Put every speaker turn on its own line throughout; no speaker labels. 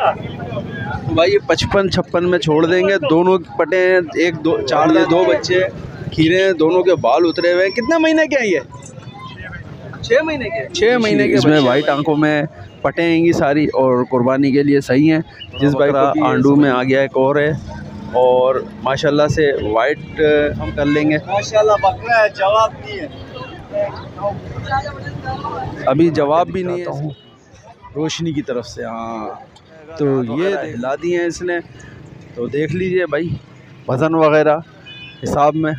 तो भाई ये 55-56 में छोड़ देंगे। दोनों पटे हैं, एक दो चार में दो बच्चे खीरे हैं, दोनों के बाल उतरे हुए हैं। कितने महीने के हैं ये? 6 महीने के। 6 महीने के। इसमें वाइट आंखों में पटे हैं सारी और कुर्बानी के लिए सही हैं। जिस भाई का आंडू में आ गया एक और है और माशाल्लाह से वाइट हम कर लेंगे।
माशाल्लाह बकरा है, जवाब नहीं है,
अभी जवाब भी नहीं है रोशनी की तरफ से। हाँ तो ये हिला दिए हैं इसने, तो देख लीजिए भाई वज़न वगैरह हिसाब में।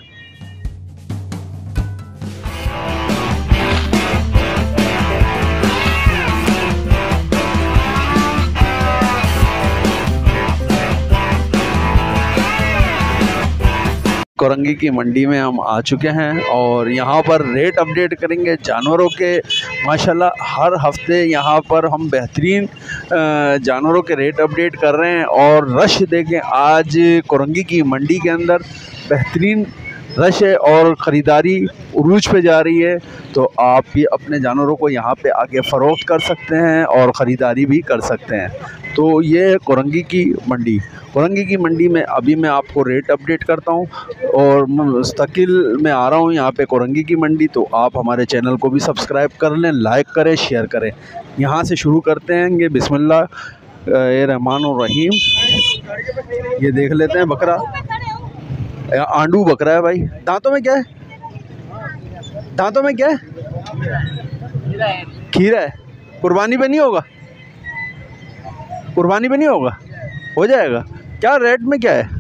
कोरंगी की मंडी में हम आ चुके हैं और यहाँ पर रेट अपडेट करेंगे जानवरों के। माशाल्लाह हर हफ्ते यहाँ पर हम बेहतरीन जानवरों के रेट अपडेट कर रहे हैं और रश देखें आज कोरंगी की मंडी के अंदर बेहतरीन रश है और ख़रीदारी उरूज पे जा रही है। तो आप भी अपने जानवरों को यहाँ पे आके फ़रोख्त कर सकते हैं और ख़रीदारी भी कर सकते हैं। तो ये है कोरंगी की मंडी। कोरंगी की मंडी में अभी मैं आपको रेट अपडेट करता हूँ और मुस्तकिल में आ रहा हूँ यहाँ पे कोरंगी की मंडी। तो आप हमारे चैनल को भी सब्सक्राइब कर लें, लाइक करें, शेयर करें। यहाँ से शुरू करते हैं ये बिस्मिल्लाह रहमान और रहीम। ये देख लेते हैं बकरा, आंडू बकरा है भाई। दांतों में क्या है? दांतों में क्या है? खीरा है। कुर्बानी पे नहीं होगा? कुर्बानी पे नहीं होगा? हो जाएगा। क्या रेट में क्या है?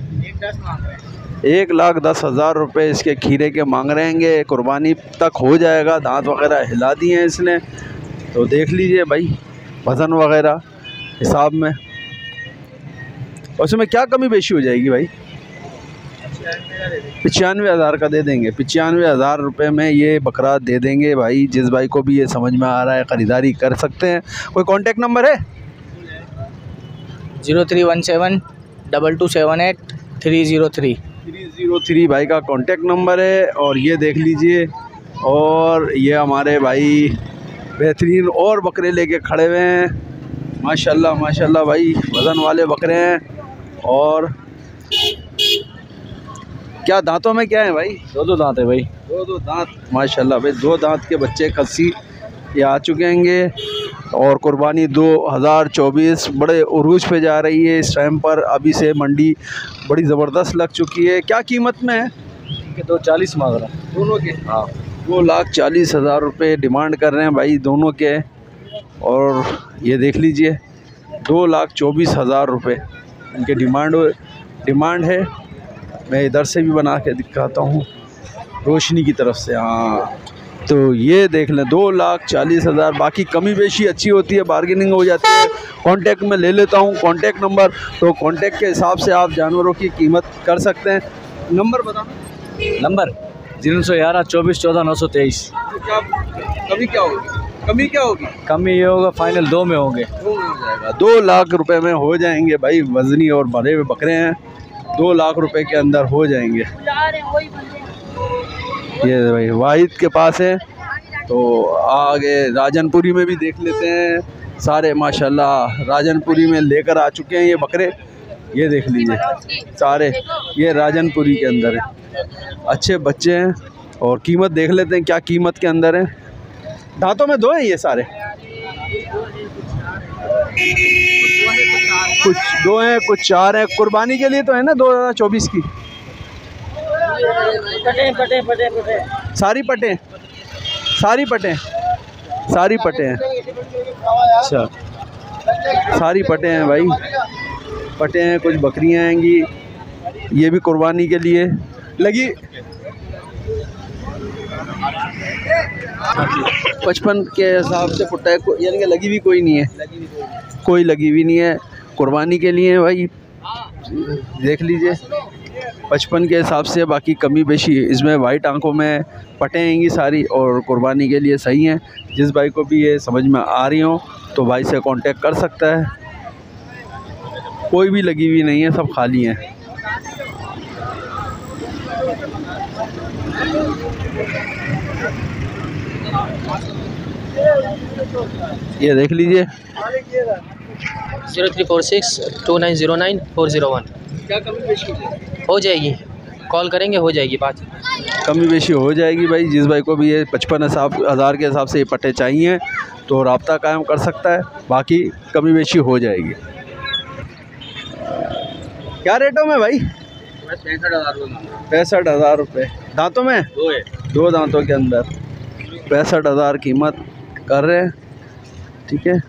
1,10,000 रुपये इसके खीरे के मांग रहे हैं। कुर्बानी तक हो जाएगा। दांत वगैरह हिला दिए हैं इसने, तो देख लीजिए भाई वज़न वगैरह हिसाब में। और उसमें क्या कमी बेशी हो जाएगी भाई? 95,000 का दे देंगे। 95,000 रुपये में ये बकरा दे देंगे भाई। जिस भाई को भी ये समझ में आ रहा है ख़रीदारी कर सकते हैं। कोई कांटेक्ट नंबर है?
03172278
भाई का कांटेक्ट नंबर है। और ये देख लीजिए, और ये हमारे भाई बेहतरीन और बकरे लेके खड़े हुए हैं। माशाल्लाह माशाल्लाह भाई वज़न वाले बकरे हैं। और क्या दांतों में क्या है भाई?
2 दांत है भाई।
2 दांत माशाल्लाह भाई। 2 दांत के बच्चे खस्सी ये आ चुके हैं और कुर्बानी 2024 बड़े उरूज पे जा रही है इस टाइम पर। अभी से मंडी बड़ी ज़बरदस्त लग चुकी है। क्या कीमत में है?
240 मांग रहा है
दोनों के।
हाँ
2,40,000 रुपये डिमांड कर रहे हैं भाई दोनों के। और ये देख लीजिए 2,24,000 रुपये इनके डिमांड है। मैं इधर से भी बना के दिखाता हूँ रोशनी की तरफ से। हाँ तो ये देख लें 2,40,000। बाकी कमी बेशी अच्छी होती है, बार्गेनिंग हो जाती है। कांटेक्ट में ले लेता हूँ कांटेक्ट नंबर, तो कांटेक्ट के हिसाब से आप जानवरों की कीमत कर सकते हैं। नंबर बताना।
नंबर 011 24 14 923।
तो क्या कमी क्या होगी? कमी क्या होगी?
कमी ये होगा फाइनल 2 में होंगे।
2 में हो जाएगा। 2 लाख रुपए में हो जाएंगे भाई। वजनी और भरे हुए बकरे हैं, 2 लाख रुपए के अंदर हो जाएंगे। ये भाई वाहिद के पास है। तो आगे राजनपुरी में भी देख लेते हैं। सारे माशाल्लाह राजनपुरी में लेकर आ चुके हैं ये बकरे। ये देख लीजिए सारे ये राजनपुरी के अंदर है। अच्छे बच्चे हैं। और कीमत देख लेते हैं क्या कीमत के अंदर है। दांतों में 2 हैं ये सारे, कुछ 2 हैं कुछ 4 हैं। कुर्बानी के लिए तो है ना 2024 की। सारी पटे हैं। अच्छा सारी पटे हैं भाई, पटे हैं। कुछ बकरियां आएंगी, ये भी कुर्बानी के लिए लगी। 55 के हिसाब से पुट्टा है, यानी कि लगी भी कोई नहीं है। कोई लगी भी नहीं है, कुर्बानी के लिए भाई। देख लीजिए 55 के हिसाब से। बाकी कमी बेशी इसमें वाइट आंखों में पटे आएंगी सारी और कुर्बानी के लिए सही हैं। जिस भाई को भी ये समझ में आ रही हो तो भाई से कांटेक्ट कर सकता है। कोई भी लगी हुई नहीं है, सब खाली हैं। ये देख लीजिए
03462909
क्या कमी बेशी
हो जाएगी, कॉल करेंगे, हो जाएगी बात।
कमी बेशी हो जाएगी भाई। जिस भाई को भी ये 55,000 के हिसाब से ये पट्टे चाहिए तो रब्ता कायम कर सकता है, बाकी कमी बेशी हो जाएगी। क्या रेटों में भाई? 65,000 रुपये। दांतों में दो दांतों के अंदर 65,000 कीमत कर रहे हैं। ठीक है,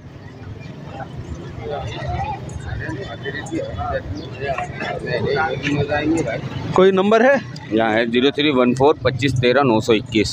कोई नंबर है?
यहाँ है 03142513 921।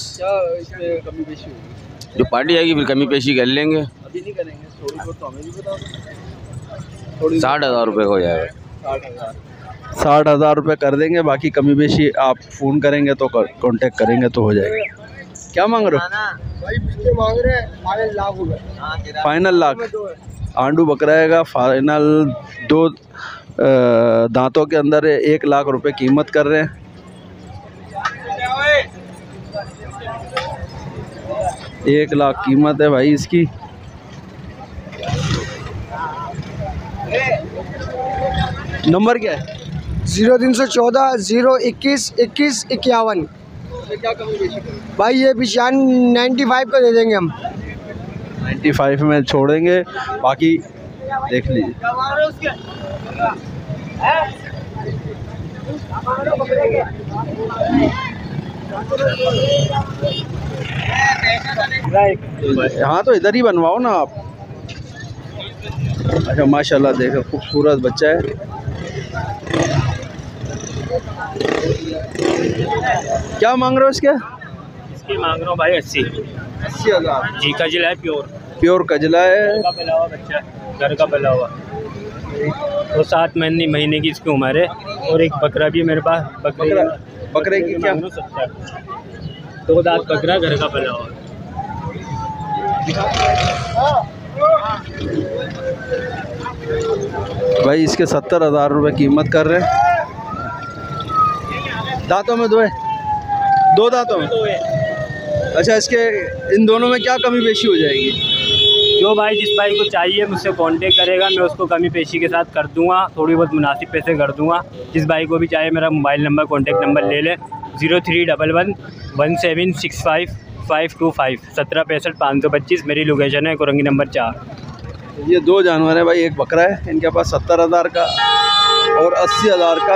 जो पार्टी आएगी फिर कमी पेशी कर लेंगे।
अभी नहीं करेंगे, थोड़ी बहुत तो हमें भी बता दो।
60,000 रुपये हो जाएगा।
60,000 रुपये कर देंगे, बाकी कमी बेशी आप फ़ोन करेंगे तो कांटेक्ट करेंगे तो हो जाएगा। क्या मांग रहे हो?
मांग रहे हैं
फाइनल लाख। आंडू बकरा का फाइनल 2 दांतों के अंदर 1 लाख रुपए कीमत कर रहे हैं। एक लाख कीमत है भाई इसकी। नंबर क्या है?
0314 021 21 51।
क्या कमी बेशी
भाई ये 95 का दे देंगे हम।
95 में छोड़ेंगे, बाकी देख लीजिए। हाँ तो इधर ही बनवाओ ना आप। अच्छा माशाल्लाह, देखो खूबसूरत बच्चा है। क्या मांग रहे हो इसके?
इसकी मांग रहा हूँ भाई
80,000।
जी कजला है,
प्योर कजला है।
घर का पला हुआ बच्चा, घर का पला हुआ। तो 7 महीने की इसकी उम्र है। और एक बकरा भी है मेरे पास।
बकरे की क्या?
2 दांत बकरा, घर का पला हुआ।
भाई इसके 70,000 रुपये कीमत कर रहे हैं। दांतों में 2 है, 2 दांतों में। अच्छा, इसके इन दोनों में क्या कमी पेशी हो जाएगी?
जो भाई जिस भाई को चाहिए मुझसे कांटेक्ट करेगा, मैं उसको कमी पेशी के साथ कर दूंगा, थोड़ी बहुत मुनासिब पैसे कर दूंगा। जिस भाई को भी चाहिए मेरा मोबाइल नंबर कांटेक्ट नंबर ले लें 0311 1765 525 1765 525। मेरी लोकेशन है कोरंगी नंबर 4।
ये 2 जानवर है भाई, एक बकरा है। इनके पास 70,000 का और 80,000 का।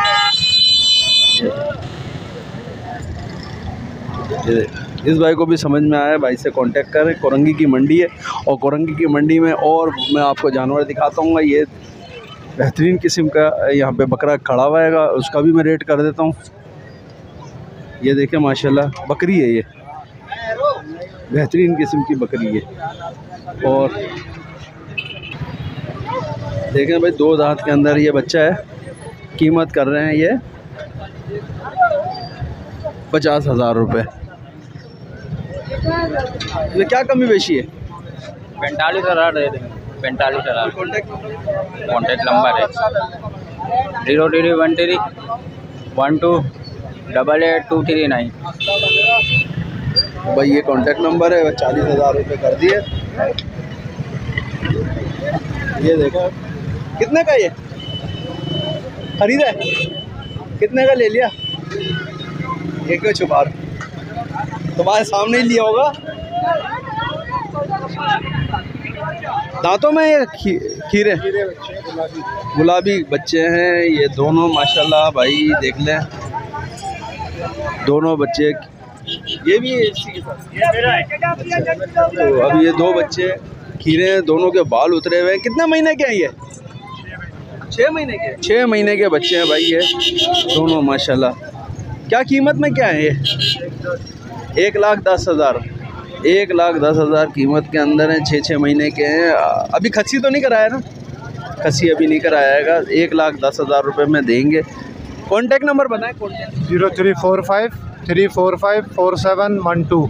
ये इस भाई को भी समझ में आया, भाई से कांटेक्ट करें। कोरंगी की मंडी है, और कोरंगी की मंडी में और मैं आपको जानवर दिखाता हूँ। ये बेहतरीन किस्म का यहाँ पे बकरा खड़ा हुआ है, उसका भी मैं रेट कर देता हूँ। ये देखें माशाल्लाह, बकरी है, ये बेहतरीन किस्म की बकरी है। और देखें भाई, 2 दांत के अंदर ये बच्चा है। कीमत कर रहे हैं ये 50,000 रुपये। ये क्या कमी बेशी है?
45,000 दे देंगे। 45,000। कॉन्टेक्ट नंबर है 0313 12888239।
भाई ये कांटेक्ट नंबर है। 40,000 रुपये कर दिए। ये देखो कितने का ये खरीदा है, कितने का ले लिया? एक क्यों छुपा रहे? तुम्हारे सामने ही लिया होगा। दांतों में ये खीरे गुलाबी बच्चे हैं ये दोनों माशाल्लाह। भाई देख लें, दोनों बच्चे। ये भी इसी के साथ। तो अब ये 2 बच्चे खीरे हैं, दोनों के बाल उतरे हुए हैं। कितने महीने के हैं ये? 6 महीने के। 6 महीने के बच्चे हैं भाई ये दोनों माशाल्लाह। क्या कीमत में क्या है ये? 1,10,000। 1,10,000 कीमत के अंदर हैं। 6 महीने के हैं। अभी खस्सी तो नहीं कराया ना? खस्सी अभी नहीं करायागा। 1,10,000 रुपये में देंगे। कॉन्टेक्ट नंबर बताएं।
0345 345 4712।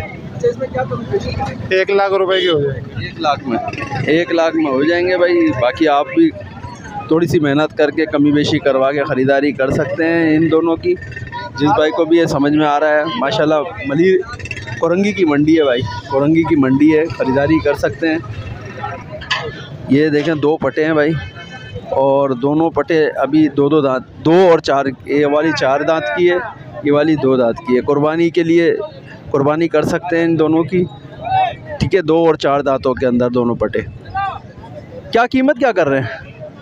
1 लाख रुपए की हो जाएगी।
1 लाख में 1 लाख में हो जाएंगे भाई। बाकी आप भी थोड़ी सी मेहनत करके कमी बेशी करवा के ख़रीदारी कर सकते हैं इन दोनों की। जिस भाई को भी ये समझ में आ रहा है माशाल्लाह, मली कोरंगी की मंडी है भाई, कोरंगी की मंडी है, ख़रीदारी कर सकते हैं। ये देखें 2 पटे हैं भाई, और दोनों पटे अभी 2-2 दांत, 2 और 4, ये वाली 4 दांत की है, ये वाली 2 दांत की है। कुर्बानी के लिए कुर्बानी कर सकते हैं इन दोनों की, ठीक है। 2 और 4 दांतों के अंदर दोनों पटे। क्या कीमत क्या कर रहे हैं?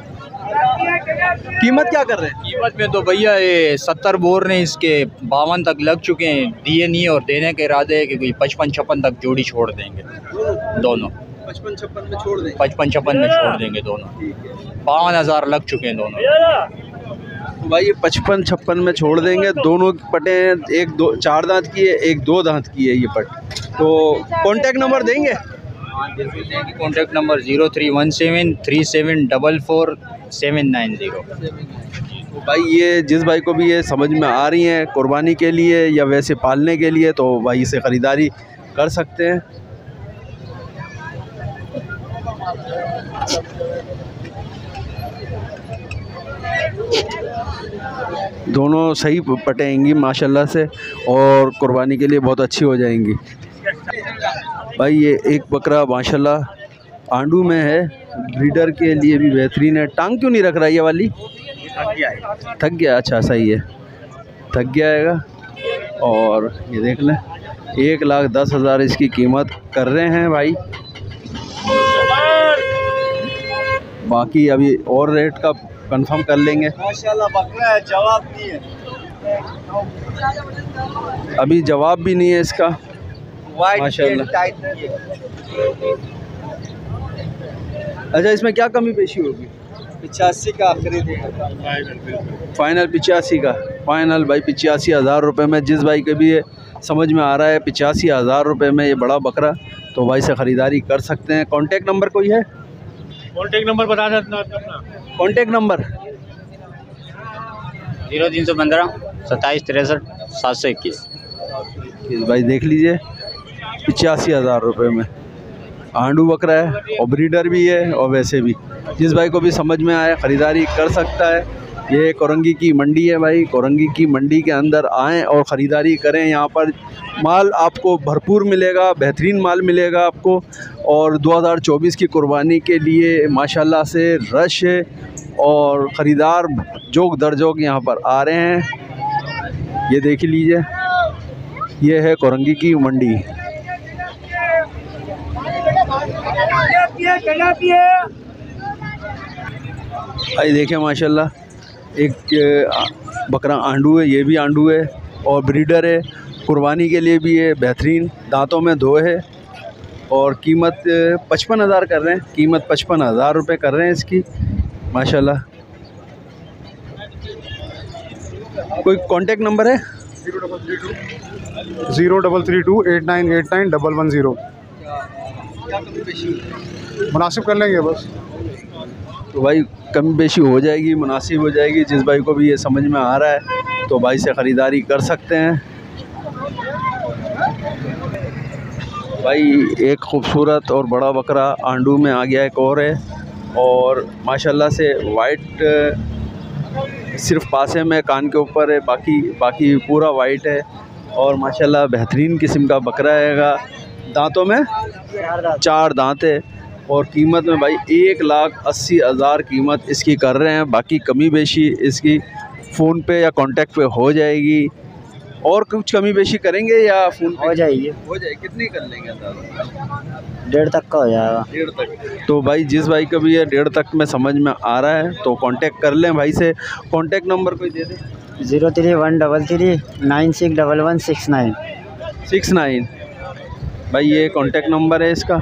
कीमत क्या कर रहे हैं?
कीमत में तो भैया ये 70 बोल रहे हैं, इसके 52 तक लग चुके हैं, दिए नहीं और देने के इरादे है कि 55-56 तक जोड़ी छोड़ देंगे दोनों।
55-56 में छोड़ देंगे?
55-56 में छोड़ देंगे दोनों। 52,000 लग चुके हैं दोनों।
तो भाई ये 55-56 में छोड़ देंगे। दोनों पटे हैं, एक 2 4 दांत की है, एक 2 दांत की है ये पट। तो कॉन्टेक्ट नंबर देंगे?
Contact number 031737444790।
तो भाई ये जिस भाई को भी ये समझ में आ रही हैं कुर्बानी के लिए या वैसे पालने के लिए, तो भाई इसे ख़रीदारी कर सकते हैं। दोनों सही पटेंगी माशाल्लाह से, और कुर्बानी के लिए बहुत अच्छी हो जाएंगी। भाई ये एक बकरा माशाल्लाह आंडू में है, ब्रीडर के लिए भी बेहतरीन है। टांग क्यों नहीं रख रहा है ये वाली? थक गया। अच्छा सही है, थक गया है। और ये देख लें 1,10,000 इसकी कीमत कर रहे हैं भाई। बाकी अभी और रेट का कंफर्म कर लेंगे।
माशाल्लाह बकरा है, जवाब नहीं है,
अभी जवाब भी नहीं है इसका माशाल्लाह। अच्छा इसमें क्या कमी पेशी होगी?
85 का आखिरी
फाइनल 85 का फाइनल भाई। 85,000 रुपये में जिस भाई के भी ये समझ में आ रहा है 85,000 रुपये में ये बड़ा बकरा, तो भाई से ख़रीदारी कर सकते हैं। कॉन्टेक्ट नंबर कोई है?
कॉन्टेक्ट नंबर बता देना।
Contact number
0315 2763 721।
भाई देख लीजिए 85,000 रुपये में आंडू बकरा है, और ब्रीडर भी है, और वैसे भी जिस भाई को भी समझ में आए ख़रीदारी कर सकता है। ये कोरंगी की मंडी है भाई, कोरंगी की मंडी के अंदर आएँ और ख़रीदारी करें। यहाँ पर माल आपको भरपूर मिलेगा, बेहतरीन माल मिलेगा आपको। और 2024 की कुर्बानी के लिए माशाल्लाह से रश है, और ख़रीदार जोग दर जोग यहाँ पर आ रहे हैं। ये देख लीजिए, ये है कोरंगी की मंडी। भाई देखें माशाल्लाह एक बकरा आंडू है, ये भी आंडू है और ब्रीडर है, कुर्बानी के लिए भी है, बेहतरीन दांतों में 2 है। और कीमत 55,000 कर रहे हैं, कीमत 55,000 रुपये कर रहे हैं इसकी माशाल्लाह। कोई कांटेक्ट नंबर है?
0332 8989 110। मुनासिब कर लेंगे बस।
तो भाई कम बेशी हो जाएगी, मुनासिब हो जाएगी। जिस भाई को भी ये समझ में आ रहा है तो भाई से ख़रीदारी कर सकते हैं। भाई एक खूबसूरत और बड़ा बकरा आंडू में आ गया, एक और है, और माशाल्लाह से वाइट सिर्फ पासे में कान के ऊपर है, बाकी पूरा वाइट है, और माशाल्लाह बेहतरीन किस्म का बकरा हैगा। दांतों में 4 दांत है, और कीमत में भाई 1,80,000 कीमत इसकी कर रहे हैं। बाकी कमी बेशी इसकी फ़ोन पे या कांटेक्ट पे हो जाएगी। और कुछ कमी बेशी करेंगे या फ़ोन पे
हो जाएगी?
हो जाए कितनी कर लेंगे?
1.5 तक का हो जाएगा।
1.5 तक। तो भाई जिस भाई का भी ये 1.5 तक में समझ में आ रहा है तो कांटेक्ट कर लें भाई से। कांटेक्ट नंबर कोई दे दें?
03133 961169
69। भाई ये कांटेक्ट नंबर है इसका।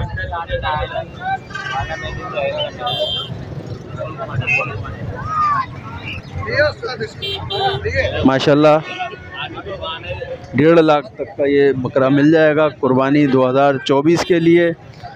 माशाल्लाह 1.5 लाख तक का ये बकरा मिल जाएगा कुर्बानी 2024 के लिए।